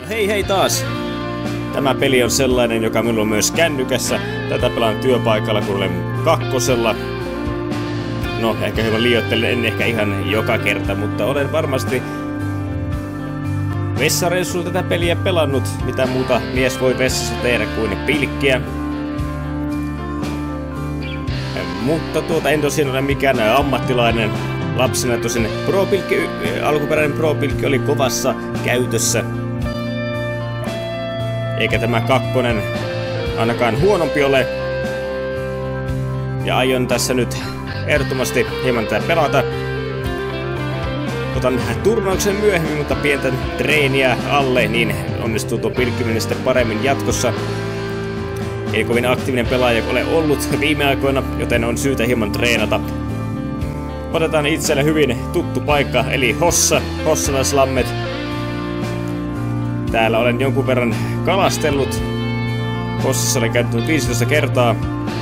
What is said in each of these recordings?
Hei hei taas! Tämä peli on sellainen, joka minulla on myös kännykässä. Tätä pelaan työpaikalla, kun olen kakkosella. No, ehkä hieman liioittelen, en ehkä ihan joka kerta, mutta olen varmasti vessareissulla tätä peliä pelannut. Mitä muuta mies voi vessassa tehdä kuin pilkkiä. Mutta en tosiaan ole mikään ammattilainen. Lapsena tosin alkuperäinen Pro-pilkki oli kovassa käytössä. Eikä tämä kakkonen ainakaan huonompi ole. Ja aion tässä nyt ehdottomasti hieman tätä pelata. Otan turnauksen myöhemmin, mutta pientä treeniä alle, niin onnistuu tuo pilkkiminen sitten paremmin jatkossa. Ei kovin aktiivinen pelaaja ole ollut viime aikoina, joten on syytä hieman treenata. Otetaan itselle hyvin tuttu paikka, eli Hossalaislammet. Täällä olen jonkun verran kalastellut. Hossassa olen käyttänyt 15 kertaa.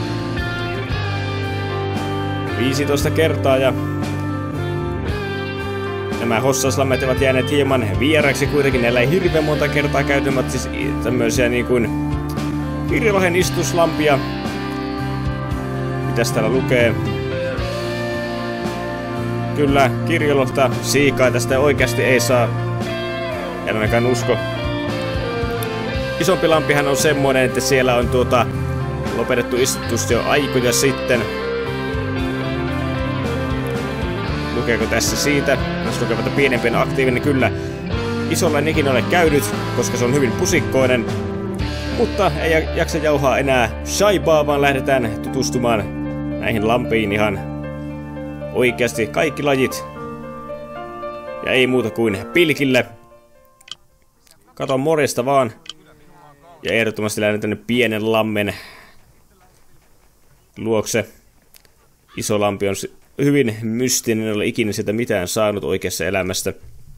15 kertaa ja nämä Hossalaislammet ovat jääneet hieman vieraiksi kuitenkin. Näillä ei hirveän monta kertaa käytämät siis tämmöisiä niin kuin Kirjolohen istuslampia. Mitäs täällä lukee? Kyllä, kirjolohta, siikaa tästä oikeasti ei saa. En ainakaan usko. Isompi lampihan on semmoinen, että siellä on lopetettu istutus jo aikoja sitten. Lukeeko tässä siitä? Jos lukevat pienempi on aktiivinen, kyllä. Isolla en ikinä ole käynyt, koska se on hyvin pusikkoinen. Mutta ei jaksa jauhaa enää shaibaa, vaan lähdetään tutustumaan näihin lampiin ihan oikeasti kaikki lajit. Ja ei muuta kuin pilkille. Katon morjesta vaan. Ja ehdottomasti lähden tänne pienen lammen luokse. Iso lampi on hyvin mystinen, en ole ikinä sieltä mitään saanut oikeassa elämästä.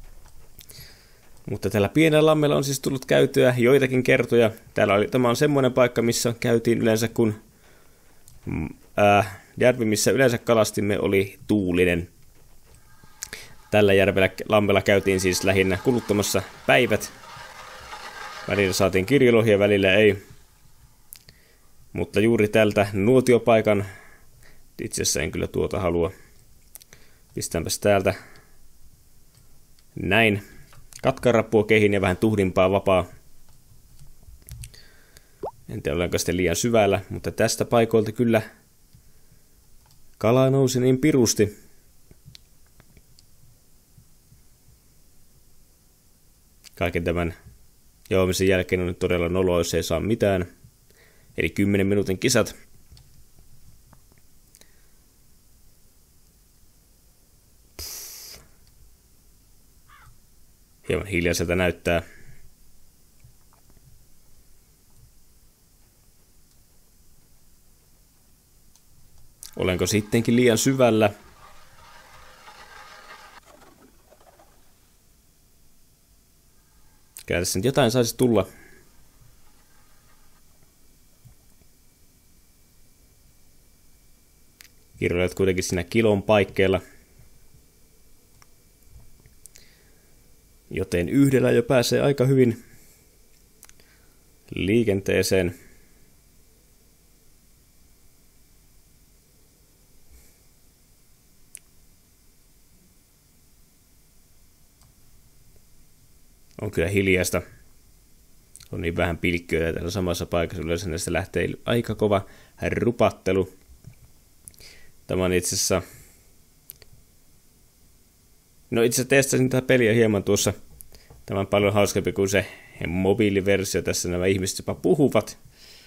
Mutta tällä pienellä lammella on siis tullut käytyä joitakin kertoja. Tämä on semmoinen paikka, missä käytiin yleensä, kun järvi, missä yleensä kalastimme, oli tuulinen. Tällä lammella käytiin siis lähinnä kuluttamassa päivät. Välillä saatiin kirjolohia, välillä ei. Mutta juuri tältä nuotiopaikan, itse asiassa en kyllä tuota halua. Pistäänpäs täältä näin. Katkarappua kehiin ja vähän tuhdimpaa vapaa. En tiedä olenko sitten liian syvällä, mutta tästä paikoilta kyllä kala nousi niin pirusti. Kaiken tämän joomisen jälkeen on nyt todella noloa, jos ei saa mitään. Eli 10 minuutin kisat. Hieman hiljaiselta näyttää. Olenko sittenkin liian syvällä? Kyllä tässä nyt jotain saisi tulla. Kirjoilet kuitenkin siinä kilon paikkeilla. Joten yhdellä jo pääsee aika hyvin liikenteeseen. On kyllä hiljaista. On niin vähän pilkkiöitä täällä samassa paikassa. Yleensä näistä lähtee aika kova rupattelu. Tämä on itse asiassa... No itse asiassa testasin tätä peliä hieman tuossa. Tämä on paljon hauskempi kuin se mobiiliversio. Tässä nämä ihmiset jopa puhuvat.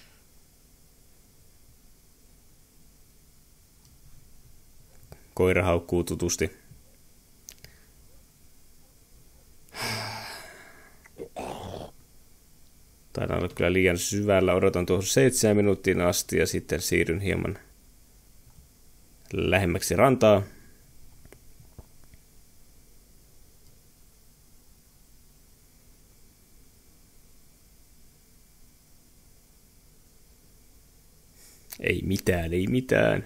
Koira haukkuu tutusti. Taidan olla kyllä liian syvällä. Odotan tuohon 7 minuuttiin asti ja sitten siirryn hieman lähemmäksi rantaa. Ei mitään, ei mitään.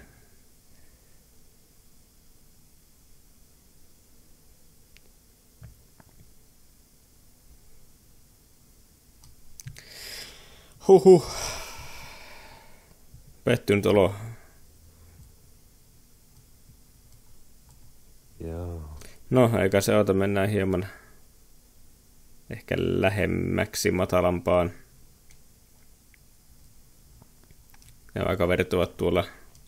Huhhuh. Pettynyt olo. Joo. No, eikä se auta, mennään hieman ehkä lähemmäksi matalampaan. Nämä kaverit ovat tuolla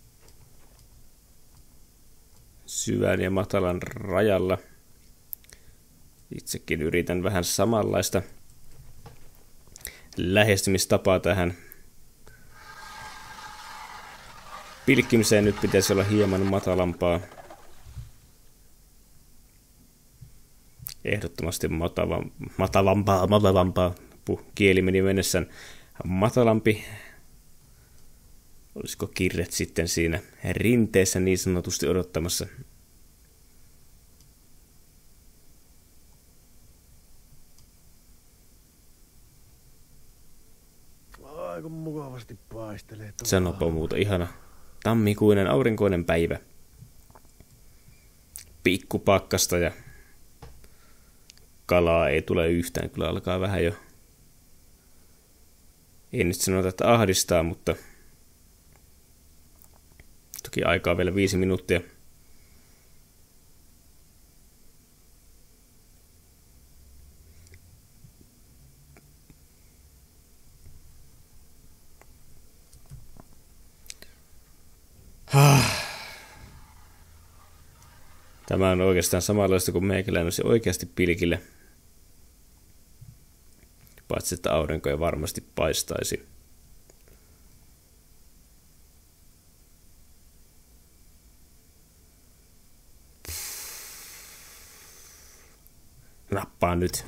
syvän ja matalan rajalla. Itsekin yritän vähän samanlaista lähestymistapaa tähän. Pilkkimiseen nyt pitäisi olla hieman matalampaa. Ehdottomasti matalampaa. Kieli meni mennessään matalampi. Olisiko kirret sitten siinä rinteessä niin sanotusti odottamassa? Aika mukavasti paistelee. Sanopa muuta, ihana tammikuinen aurinkoinen päivä. Pikkupakkasta ja kalaa ei tule yhtään. Kyllä alkaa vähän jo, ei nyt sanota, että ahdistaa, mutta toki aikaa vielä 5 minuuttia. Tämä on oikeastaan samanlaista kuin meikäläinen olisi oikeasti pilkille. Paitsi että aurinko ei varmasti paistaisi. Nappaa nyt.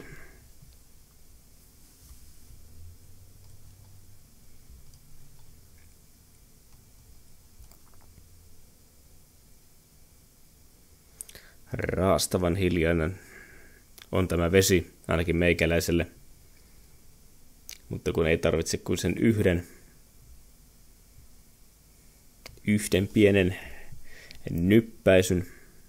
Raastavan hiljainen on tämä vesi, ainakin meikäläiselle. Mutta kun ei tarvitse kuin sen yhden pienen nyppäisyn.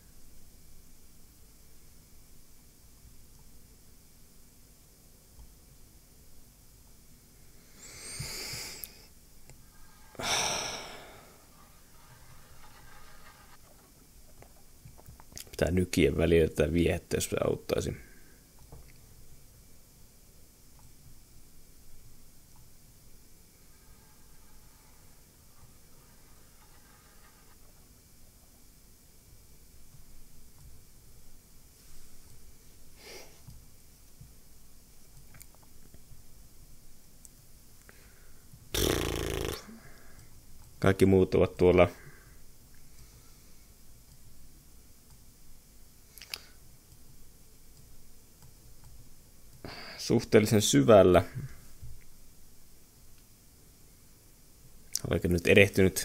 Pitää nykien välillä tätä viettä, jos se auttaisi. Kaikki muut ovat tuolla suhteellisen syvällä. Olenko nyt erehtynyt?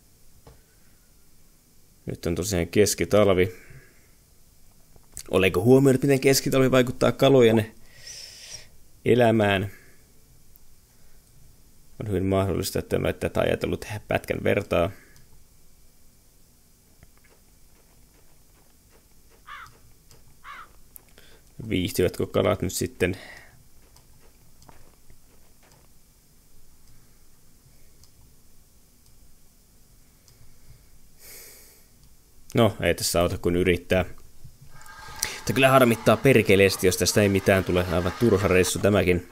Nyt on tosiaan keskitalvi. Olenko huomioinut, miten keskitalvi vaikuttaa kalojen elämään? On hyvin mahdollista, että en ole tätä ajatellut pätkän vertaa. Viihtyvätkö kalat nyt sitten no, ei tässä auta kun yrittää. Mutta kyllä harmittaa perkeleesti, jos tästä ei mitään tule. Aivan turha reissu tämäkin.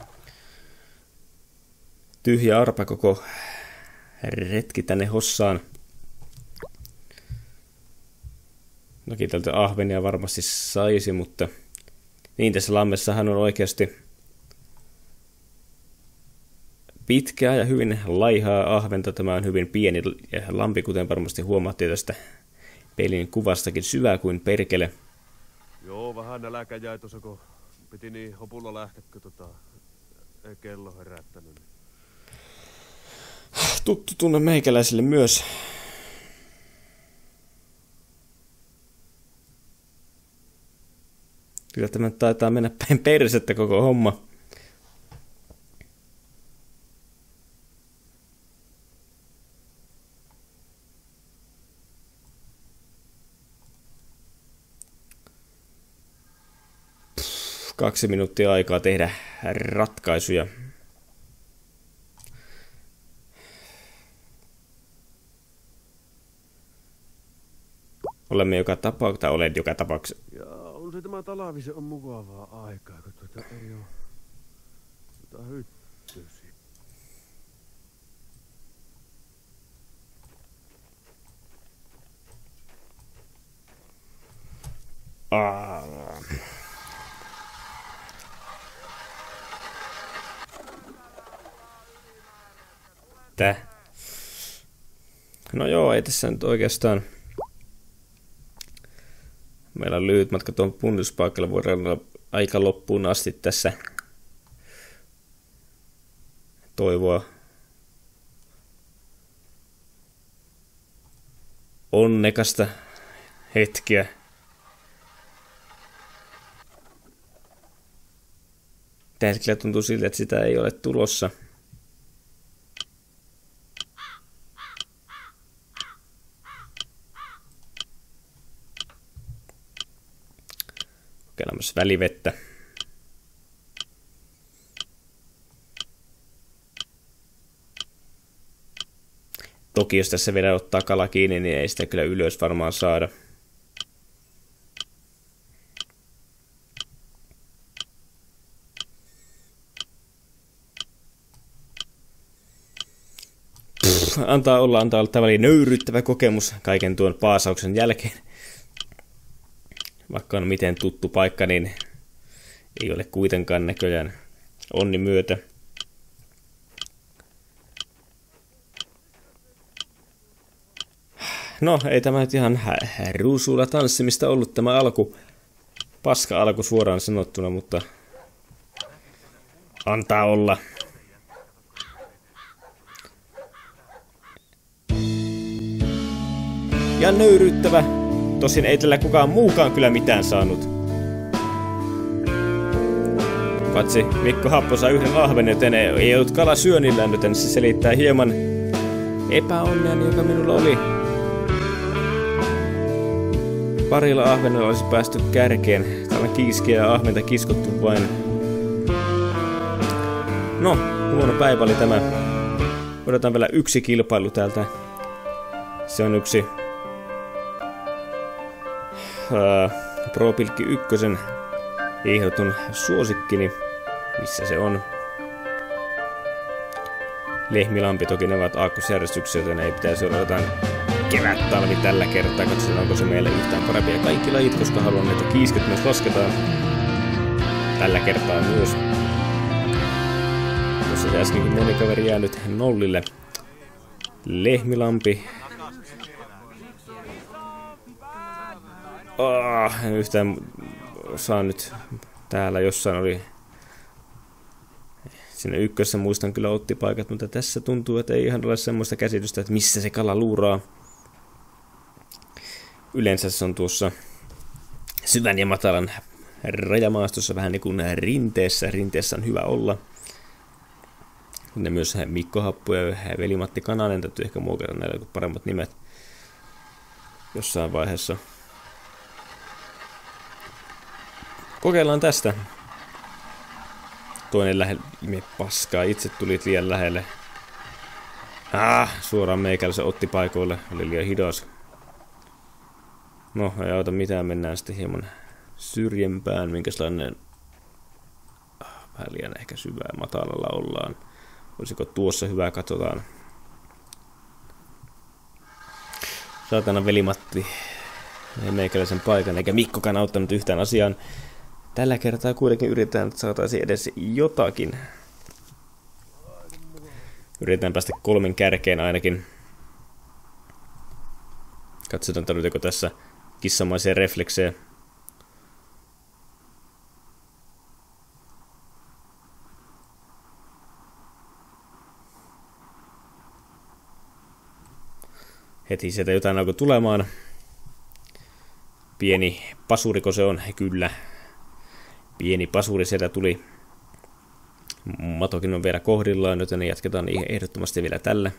Tyhjä arpa koko retki tänne Hossaan. Toki tältä ahvenia varmasti saisi, mutta niin tässä lammessahan on oikeasti pitkää ja hyvin laihaa ahventa. Tämä on hyvin pieni lampi, kuten varmasti huomattiin tästä pelin kuvastakin, syvä kuin perkele. Joo, vähän nälkä jäi tuossa, kun piti niin hopulla lähteä, kun ei kello herättänyt. Tuttu tunne meikäläisille myös. Kyllä tämä taitaa mennä päin persettä koko homma. Pff, 2 minuuttia aikaa tehdä ratkaisuja. olemme joka tapauksessa, tai olet joka tapauksessa. Ja on se tämä talvisen on mukavaa aikaa, kun ei oo hyttysi. No joo, ei tässä nyt oikeastaan. Meillä on lyhyt matka tuon punnuspaikalle, voidaan olla aika loppuun asti tässä toivoa onnekasta hetkeä. Tällä hetkellä tuntuu siltä, että sitä ei ole tulossa. Kokeilemassa välivettä. Toki jos tässä vielä ottaa kala kiinni, niin ei sitä kyllä ylös varmaan saada. Antaa olla tämä oli nöyryyttävä kokemus kaiken tuon paasauksen jälkeen. Vaikka on miten tuttu paikka, niin ei ole kuitenkaan näköjään onni myötä. No, ei tämä nyt ihan ruusuilla tanssimista ollut tämä alku. Paska alku suoraan sanottuna, mutta antaa olla. Ja nöyryyttävä. Tosin ei tällä kukaan muukaan kyllä mitään saanut. Patsi Mikko Happo sai yhden ahven, joten ei ollut kala syönnillään, joten se selittää hieman epäonneani, joka minulla oli. Parilla ahvenella olisi päästy kärkeen. Täällä on kiiskiä ja ahventa kiskottu vain. No, huono päivä oli tämä. Odotan vielä yksi kilpailu täältä. Se on yksi Pro Pilkki 1 ehdoton suosikkini. Missä se on? Lehmilampi, toki ne ovat aakkosjärjestyksessä, joten ei pitäisi olla jotain kevät-talvi tällä kertaa. Katsotaan, onko se meille yhtään parempia kaikki lajit, koska haluan, että kiisket myös lasketaan. Tällä kertaa myös. Tuossa se äskenkin moni kaveri jäänyt nollille. Lehmilampi. Yhtään saa nyt täällä jossain oli. Siinä ykkössä muistan kyllä otti paikat, mutta tässä tuntuu, että ei ihan ole semmoista käsitystä, että missä se kala luuraa. Yleensä se on tuossa syvän ja matalan rajamaastossa vähän niin kuin rinteessä. Rinteessä on hyvä olla. Ne myös Mikko Happo ja Veli-Matti Kananen, täytyy ehkä muokata näillä paremmat nimet jossain vaiheessa. Kokeillaan tästä. Toinen lähelle paskaa. Itse tulit liian lähelle. Suoraan meikäläisen otti paikoille. Oli liian hidas. No, ei auta mitään. Mennään sitten hieman syrjempään. Minkälainen vähän liian ehkä syvää matalalla ollaan. Olisiko tuossa hyvä? Katsotaan. Saatana Veli-Matti meikäläisen paikan. Eikä Mikkokaan auttanut yhtään asiaan. Tällä kertaa kuitenkin yritetään, että saataisiin edes jotakin. Yritetään päästä 3 kärkeen ainakin. Katsotaan, tarvitaanko tässä kissamaisia refleksejä. Heti sieltä jotain alkoi tulemaan. Pieni pasuriko se on? Kyllä. Pieni pasuri sieltä tuli. Matokin on vielä kohdillaan, joten jatketaan ehdottomasti vielä tällä.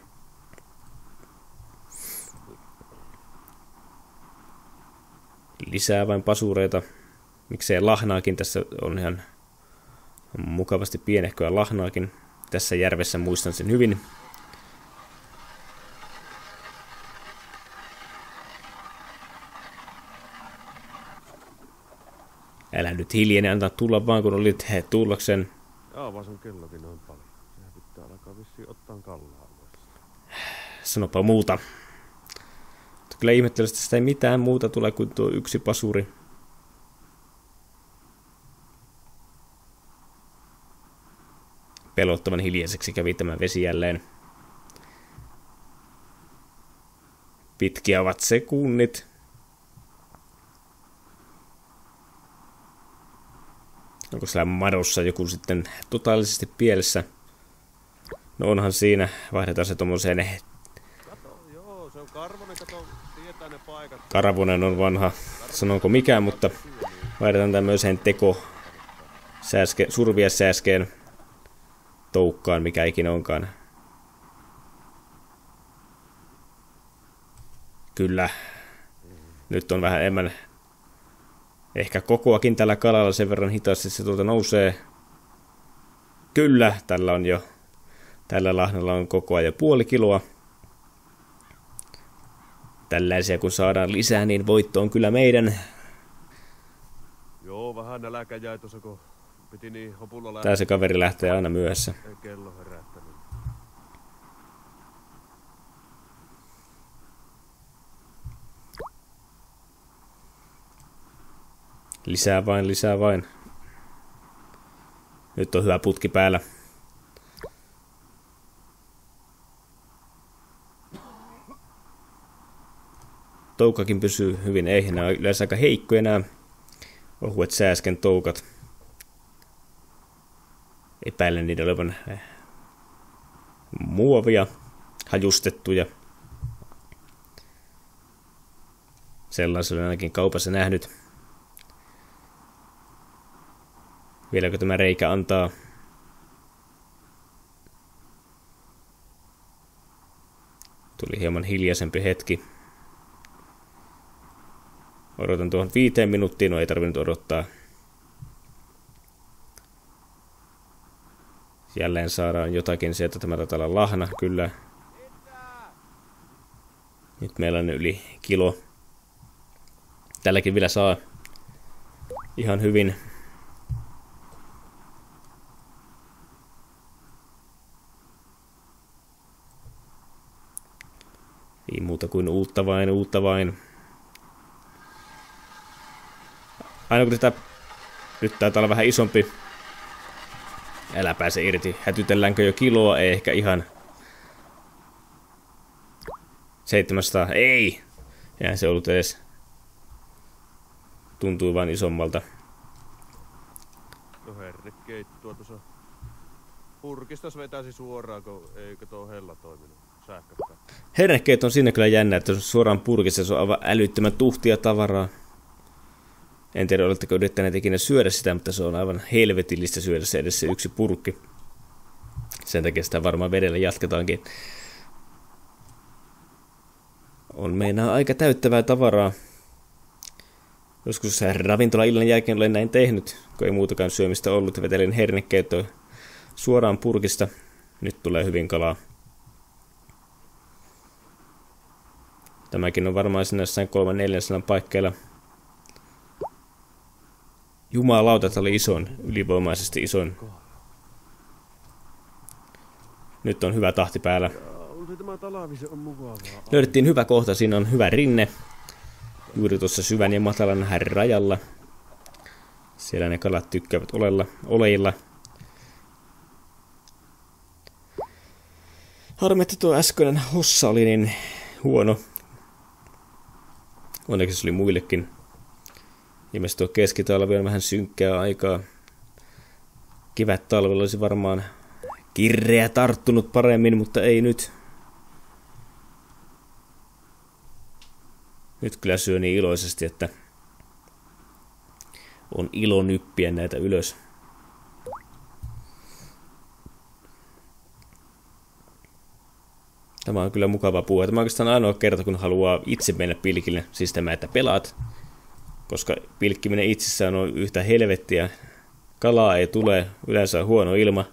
Lisää vain pasureita. Miksei lahnaakin, tässä on ihan mukavasti pienehköä lahnaakin. Tässä järvessä muistan sen hyvin. Älä nyt hiljene, antaa tulla vaan kun olit tullaksen. Jaa, vaan sun kellokin on paljon. Sehän pitää alkaa vissiin ottaa kallaa. Sanopa muuta. Kyllä ihmettelen, että sitä ei mitään muuta tule kuin tuo yksi pasuri. Pelottavan hiljaiseksi kävi tämä vesi jälleen. Pitkiä ovat sekunnit. Onko siellä madossa joku sitten totaalisesti pielessä? No onhan siinä. Vaihdetaan se tommoseen. Kato, joo, se on Karvonen, kato, tietää ne paikat. Karvonen on vanha. Sanonko mikään, mutta vaihdetaan tämmöiseen surviessääskeen toukkaan, mikä ikinä onkaan. Kyllä. Nyt on vähän enemmän ehkä kokoakin tällä kalalla sen verran hitaasti se tuolta nousee. Kyllä, tällä lahnalla on kokoa jo 0,5 kiloa. Tällaisia kun saadaan lisää, niin voitto on kyllä meidän. Joo, vähän nälkä jäi tuossa, kun piti niin hopulla lähteä. Tää se kaveri lähtee aina myöhässä. Ei kello herättänyt. Lisää vain. Nyt on hyvä putki päällä. Toukkakin pysyy hyvin, ei nämä ole yleensä aika heikkoja nämä ohuet sääsken toukat. Epäilen niiden olevan muovia, hajustettuja. Sellaisen olen ainakin kaupassa nähnyt. Vieläkö tämä reikä antaa? Tuli hieman hiljaisempi hetki. Odotan tuohon 5 minuuttiin, no ei tarvinnut odottaa. Jälleen saadaan jotakin sieltä, tämä taitaa olla lahna, kyllä. Nyt meillä on yli kilo. Tälläkin vielä saa ihan hyvin. Ei muuta kuin uutta vain. Aina kun tätä nyt taitaa olla vähän isompi. Älä pääse irti. Hätytelläänkö jo kiloa? Ei ehkä ihan. 700. Ei! Eihän se ollut edes. Tuntui vain isommalta. No hernekeittoa tuossa purkistas vetäisi suoraan, kun eikö tuo hella toiminut sähköstä. Hernekeitto on siinä kyllä jännä, että suoraan purkissa se on aivan älyttömän tuhtia tavaraa. En tiedä, oletteko yrittäneet ikinä syödä sitä, mutta se on aivan helvetillistä syödä se edes se yksi purkki. Sen takia sitä varmaan vedellä jatketaankin. On meinaa aika täyttävää tavaraa. Joskus ravintola-illan jälkeen olen näin tehnyt, kun ei muutakaan syömistä ollut. Vetelin hernekeittoa suoraan purkista. Nyt tulee hyvin kalaa. Tämäkin on varmaan siinä jossain 300-400 paikkeilla. Jumalauta, tämä oli isoin, ylivoimaisesti isoin. Nyt on hyvä tahti päällä. Löydettiin hyvä kohta, siinä on hyvä rinne. Juuri tuossa syvän ja matalan rajalla. Siellä ne kalat tykkäävät oleilla. Harmi, että tuo äskeinen hossa oli niin huono. Onneksi se oli muillekin. Ilmeisesti tuo keskitalvi on vähän synkkää aikaa. Kevättalvella olisi varmaan kirreä tarttunut paremmin, mutta ei nyt. Nyt kyllä syö niin iloisesti, että on ilo nyppiä näitä ylös. Tämä on kyllä mukava puhua. Tämä on oikeastaan ainoa kerta, kun haluaa itse mennä pilkille. Siis tämä, että pelaat. Koska pilkkiminen itsessään on yhtä helvettiä. Kalaa ei tule, yleensä on huono ilma.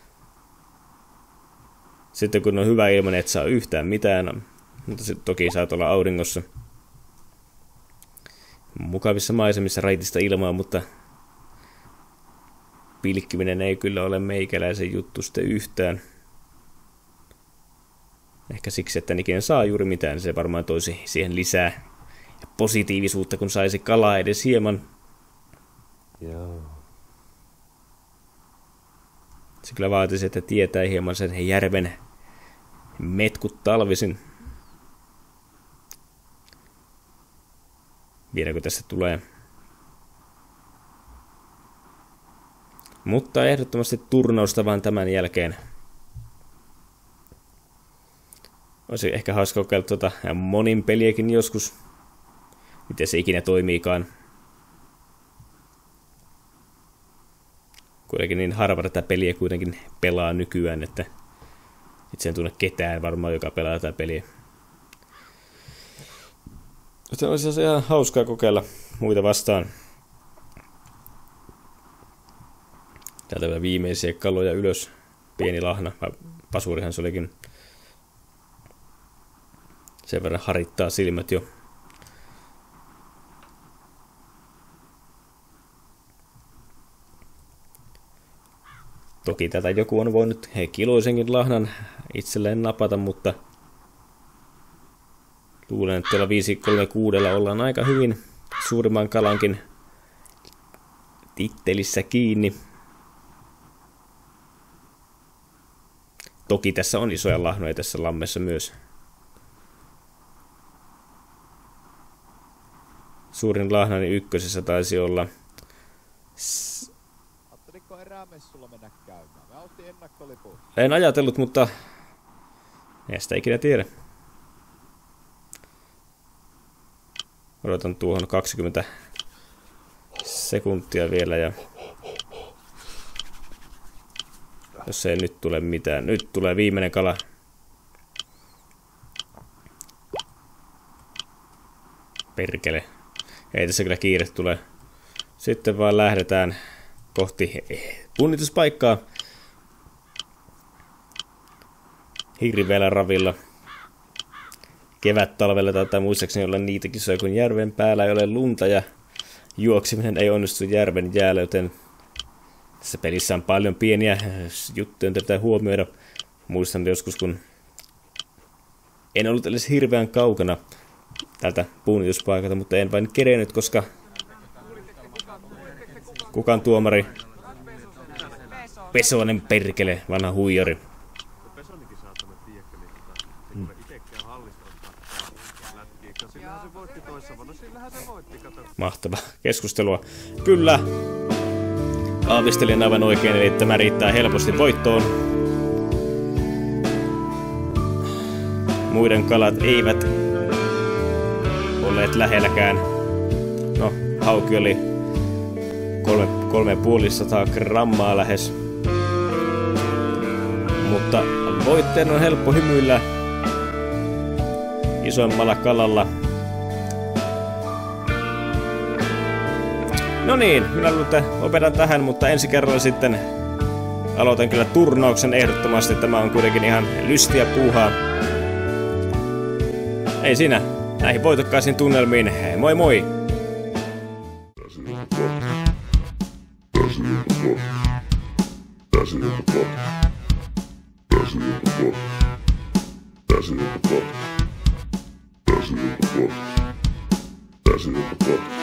Sitten kun on hyvä ilma, niin et saa yhtään mitään. Mutta sitten toki saat olla auringossa. Mukavissa maisemissa raitista ilmaa, mutta pilkkiminen ei kyllä ole meikäläisen juttu sitten yhtään. Ehkä siksi, että ikinä saa juuri mitään, se varmaan toisi siihen lisää positiivisuutta, kun saisi kalaa edes hieman. Joo. Se kyllä vaatisi, että tietää hieman sen järven metkut talvisin. Vieläkö tässä tulee? Mutta ehdottomasti turnausta vaan tämän jälkeen. Olisi ehkä hauska kokeilla tuota monin peliäkin joskus. Miten se ikinä toimiikaan. Kuitenkin niin harva tätä peliä kuitenkin pelaa nykyään, että itse en tunne ketään varmaan, joka pelaa tätä peliä. Joten olisi ihan hauskaa kokeilla muita vastaan. Täältä vielä viimeisiä kaloja ylös. Pieni lahna. Pasurihan se olikin. Sen verran harittaa silmät jo. Toki tätä joku on voinut kiloisenkin lahnan itselleen napata, mutta luulen, että tuolla 536 ollaan aika hyvin suurimman kalankin tittelissä kiinni. Toki tässä on isoja lahnoja tässä lammessa myös. Suurin lahnani ykkösessä taisi olla... Ajatteliko erämessulla mennä käymään? Mä otin ennakkolipun. En ajatellut, mutta... en sitä ikinä tiedä. Odotan tuohon 20 sekuntia vielä ja... jos ei nyt tule mitään. Nyt tulee viimeinen kala. Perkele. Ei tässä kyllä kiire tule. Sitten vaan lähdetään kohti punnituspaikkaa. Hirveällä ravilla. Kevät-talvella taitaa muistaakseni olla niitä kisoja, kun järven päällä ei ole lunta ja juoksiminen ei onnistu järven jäällä, joten tässä pelissä on paljon pieniä juttuja, joita pitää huomioida. Muistan joskus, kun en ollut edes hirveän kaukana tältä punnituspaikalta, mutta en vain kerennyt, koska kukaan tuomari Pesonen perkele, vanha huijari. Pesonikin saatana tiedäkö, niin itekään hallista ottaa lätkiä. Sillähän se voitti toissa vuonna, sillähän se voitti, kato. Mahtavaa keskustelua. Kyllä. Aavistelin aivan oikein, eli tämä riittää helposti voittoon. Muiden kalat eivät olleet lähelläkään. No, hauki oli 350 grammaa lähes. Mutta voitteen on helppo hymyillä isommalla kalalla. No niin, minä luulen, että lopetan tähän, mutta ensi kerralla sitten aloitan kyllä turnauksen ehdottomasti. Tämä on kuitenkin ihan lystiä puuhaa. Ei siinä, näihin voitokkaisiin tunnelmiin. Moi moi! That's